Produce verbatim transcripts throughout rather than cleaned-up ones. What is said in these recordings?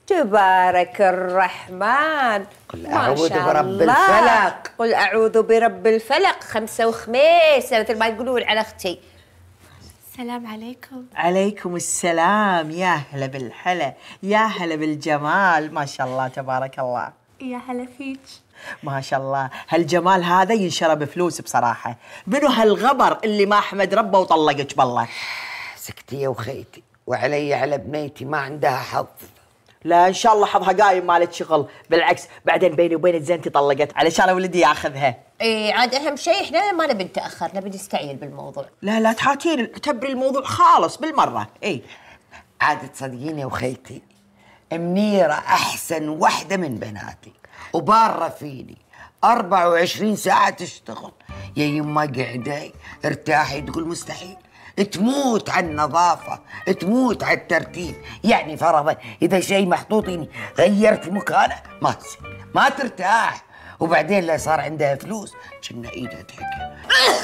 تبارك الرحمن. قل أعوذ برب الفلق. قل أعوذ برب الفلق خمسة وخميس مثل ما يقولون على أختي. السلام عليكم. عليكم السلام. يا هلا بالحلا، يا هلا بالجمال، ما شاء الله تبارك الله. يا هلا فيك. ما شاء الله، هالجمال هذا ينشرى بفلوس بصراحة. منو هالغبر اللي ما حمد ربه وطلقك بالله؟ سكتي يا وخيتي، وعلي على بنيتي ما عندها حظ. لا ان شاء الله حظها قايم مالت شغل، بالعكس بعدين بيني وبينك زينتي طلقت علشان ولدي ياخذها. اي عاد اهم شيء احنا ما نبي نتاخر، نبي نستعجل بالموضوع. لا لا تحاتين، اعتبري الموضوع خالص بالمره. اي عاد تصدقيني يا وخيتي، منيرة احسن وحده من بناتي وبارة فيني، أربعة وعشرين ساعة تشتغل. يا يما قعدي ارتاحي، تقول مستحيل، تموت على النظافة، تموت على الترتيب. يعني فرضا إذا شيء محطوطيني غيرت مكانه ما تصير، ما ترتاح. وبعدين لا صار عندها فلوس كنا ايدها تحكي.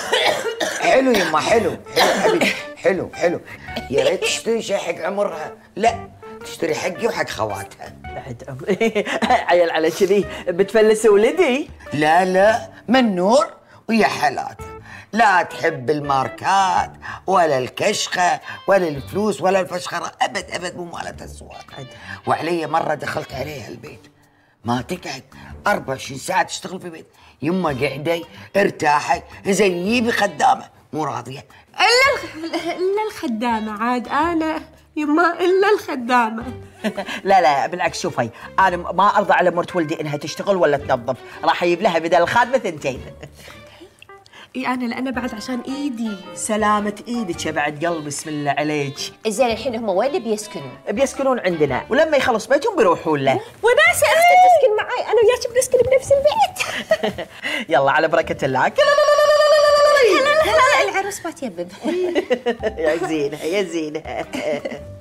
حلو يما، حلو حلو حبيبي، حلو حلو. يا ريت تشتري شيء حق عمرها، لا تشتري حقي وحق خواتها. بعد عمري عيل على كذي بتفلس ولدي. لا لا من نور ويا حالاته، لا تحب الماركات ولا الكشخه ولا الفلوس ولا الفشخره، ابد ابد مو مالت السواق. وعلي مره دخلت عليها البيت ما تقعد أربعة وعشرين ساعه تشتغل في البيت. يما قعدي ارتاحي زي يجيبي خدامه مو راضيه. الا الا الخدامه، عاد انا يما الا الخدامه. لا لا بالعكس، شوفي انا ما ارضى على مرت ولدي انها تشتغل ولا تنظف، راح اجيب لها بدل الخادمه ثنتين. اي انا لأنا بعد عشان ايدي. سلامة ايدك يا بعد قلب، بسم الله عليك. زين الحين هم وين بيسكنون؟ بيسكنون عندنا، ولما يخلص بيتهم بيروحون له. وناسه اختي تسكن معي، انا وياك بنسكن بنفس البيت. يلا على بركة الله. لا لا لا العروس ما تيبب. يا زينة يا زينة.